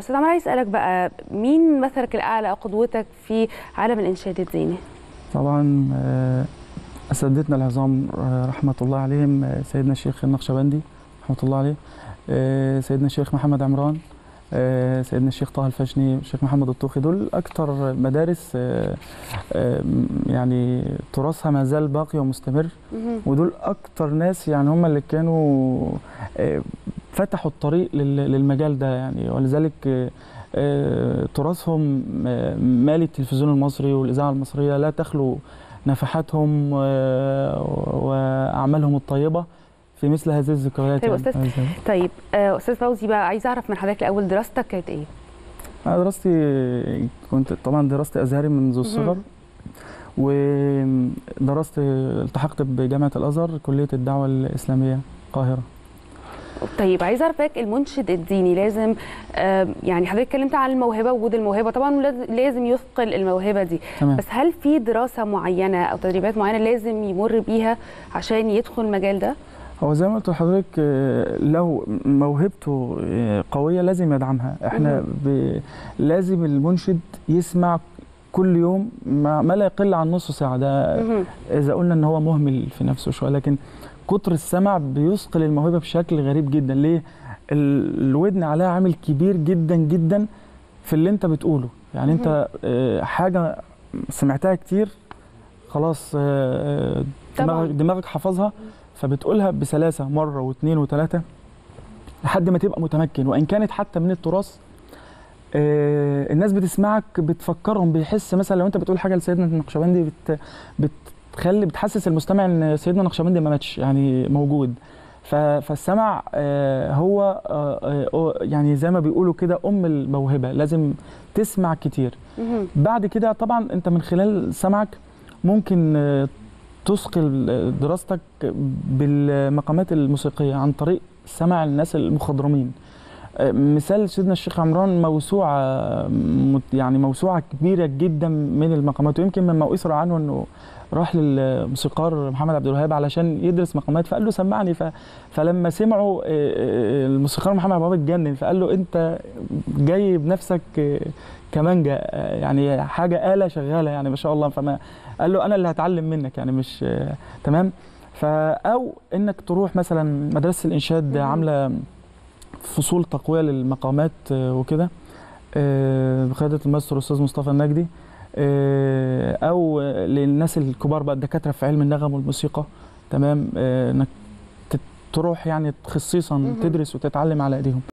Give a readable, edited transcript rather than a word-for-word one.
استاذ عمرو، عايز اسالك بقى، مين مثلك الاعلى او قدوتك في عالم الانشاد الديني؟ طبعا اساتذتنا العظام رحمه الله عليهم، سيدنا الشيخ النقشبندي رحمه الله عليه، سيدنا الشيخ محمد عمران، سيدنا الشيخ طه الفشني، الشيخ محمد الطوخي. دول اكتر مدارس يعني تراثها ما زال باقي ومستمر، ودول اكتر ناس يعني هم اللي كانوا فتحوا الطريق للمجال ده يعني. ولذلك تراثهم مالي التلفزيون المصري والاذاعه المصريه، لا تخلو نفحاتهم واعمالهم الطيبه في مثل هذه الذكريات. طيب يعني استاذ، طيب استاذ فوزي بقى، عايز اعرف من حضرتك الاول، دراستك كانت ايه؟ انا دراستي كنت طبعا دراستي ازهري منذ الصغر، ودرست التحقت بجامعه الازهر كليه الدعوه الاسلاميه القاهره. طيب عايز اعرف بقى، المنشد الديني لازم يعني حضرتك اتكلمت عن الموهبه، وجود الموهبه طبعا لازم يثقل الموهبه دي. تمام. بس هل في دراسه معينه او تدريبات معينه لازم يمر بيها عشان يدخل المجال ده؟ هو زي ما قلت لحضرتك، لو موهبته قويه لازم يدعمها. احنا لازم المنشد يسمع كل يوم ما لا يقل عن نص ساعه، ده اذا قلنا ان هو مهمل في نفسه شويه، لكن كتر السمع بيثقل الموهبه بشكل غريب جدا. ليه؟ الودن عليها عامل كبير جدا جدا في اللي انت بتقوله. يعني انت حاجه سمعتها كتير خلاص، دماغك حفظها، فبتقولها بسلاسه مره واثنين وثلاثه لحد ما تبقى متمكن. وان كانت حتى من التراث، الناس بتسمعك بتفكرهم، بيحس مثلا لو انت بتقول حاجه لسيدنا النقشبندي بتحسس المستمع ان سيدنا النقشبندي ما ماتش، يعني موجود. فالسمع هو يعني زي ما بيقولوا كده الموهبه، لازم تسمع كتير. بعد كده طبعا انت من خلال سمعك ممكن تثقل دراستك بالمقامات الموسيقيه عن طريق سمع الناس المخضرمين. مثال سيدنا الشيخ عمران موسوعه، يعني موسوعه كبيره جدا من المقامات، ويمكن مما أسر عنه انه راح للموسيقار محمد عبد الوهاب علشان يدرس مقامات، فقال له سمعني. فلما سمعوا الموسيقار محمد عبد الوهاب اتجنن، فقال له انت جاي بنفسك كمانجا، يعني حاجه آلة شغاله يعني ما شاء الله. فما قال له انا اللي هتعلم منك، يعني مش تمام. او انك تروح مثلا مدرسه الانشاد عامله فصول تقويه للمقامات وكده بقياده الماستر الاستاذ مصطفى النجدي، او للناس الكبار بقى الدكاتره في علم النغم والموسيقى. تمام. انك تروح يعني خصيصا تدرس وتتعلم على ايديهم.